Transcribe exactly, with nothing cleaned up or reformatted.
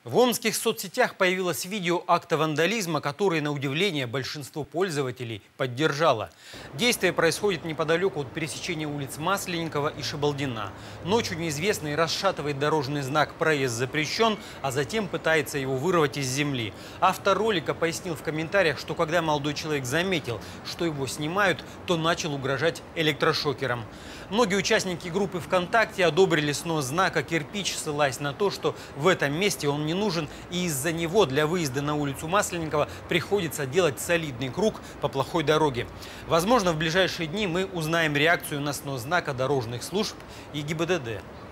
В омских соцсетях появилось видео акта вандализма, который, на удивление, большинство пользователей поддержало. Действие происходит неподалеку от пересечения улиц Масленникова и Шабалдина. Ночью неизвестный расшатывает дорожный знак «Проезд запрещен», а затем пытается его вырвать из земли. Автор ролика пояснил в комментариях, что когда молодой человек заметил, что его снимают, то начал угрожать электрошокером. Многие участники группы ВКонтакте одобрили снос знака «Кирпич», ссылаясь на то, что в этом месте он не нужен, и из-за него для выезда на улицу Масленникова приходится делать солидный круг по плохой дороге. Возможно, в ближайшие дни мы узнаем реакцию на снос знака дорожных служб и ГИБДД.